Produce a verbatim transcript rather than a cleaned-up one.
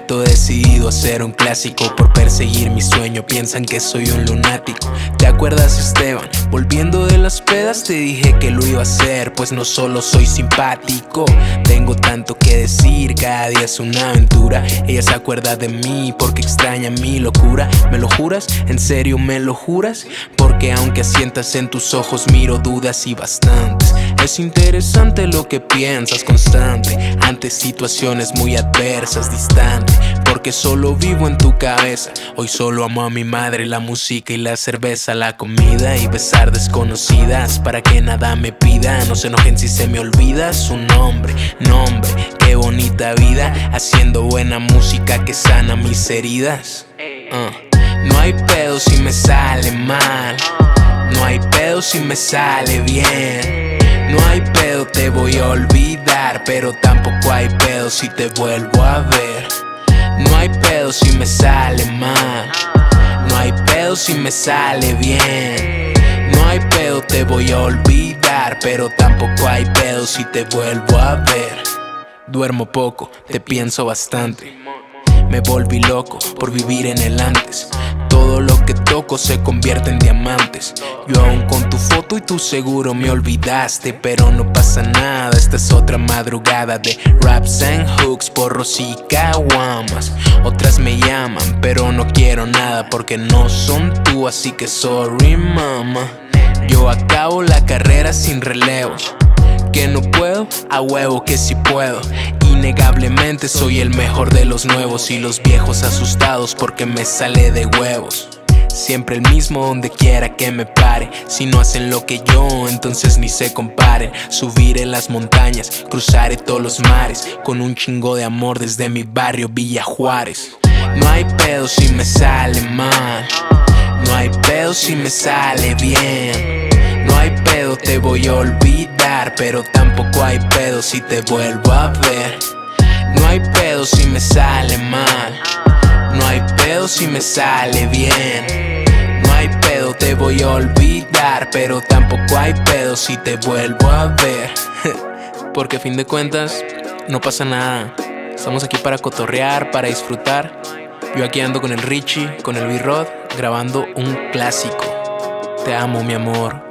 vuelto decidido a hacer un clásico por perseguir mi sueño. Piensan que soy un lunático. ¿Te acuerdas, Esteban? Volviendo de las pedas te dije que lo iba a hacer, pues no solo soy simpático, tengo tanto que decir, cada día es una aventura. Ella se acuerda de mí porque extraña mi locura. ¿Me lo juras? ¿En serio me lo juras? Porque aunque asientas en tus ojos miro dudas y bastantes. Es interesante lo que piensas constante ante situaciones muy adversas, distante, porque solo vivo en tu cabeza. Hoy solo amo a mi madre, la música y la cerveza, la comida y besar desconocidas para que nada me pida. No se enojen si se me olvida su nombre, nombre, qué bonita vida, haciendo buena música que sana mis heridas. uh. No hay pedo si me sale mal, no hay pedo si me sale bien. No hay pedo, te voy a olvidar, pero tampoco hay pedo si te vuelvo a ver. No hay pedo si me sale mal, no hay pedo si me sale bien. No hay pedo, te voy a olvidar, pero tampoco hay pedo si te vuelvo a ver. Duermo poco, te pienso bastante. Me volví loco por vivir en el antes. Todo lo que toco se convierte en diamantes. Yo aún con tu foto y tú seguro me olvidaste, pero no pasa nada, esta es otra madrugada de raps and hooks, porros y caguamas. Otras me llaman, pero no quiero nada porque no son tú, así que sorry mama. Yo acabo la carrera sin relevos. Que no puedo, a huevo que sí puedo. Innegablemente soy el mejor de los nuevos y los viejos asustados porque me sale de huevos. Siempre el mismo donde quiera que me pare. Si no hacen lo que yo, entonces ni se comparen. Subiré las montañas, cruzaré todos los mares, con un chingo de amor desde mi barrio Villa Juárez. No hay pedo si me sale mal, no hay pedo si me sale bien. No hay pedo, te voy a olvidar, pero tampoco hay pedo si te vuelvo a ver. No hay pedo si me sale mal, no hay pedo si me sale bien. No hay pedo, te voy a olvidar, pero tampoco hay pedo si te vuelvo a ver. Porque a fin de cuentas, no pasa nada. Estamos aquí para cotorrear, para disfrutar. Yo aquí ando con el Richie, con el B-Rod, grabando un clásico. Te amo, mi amor.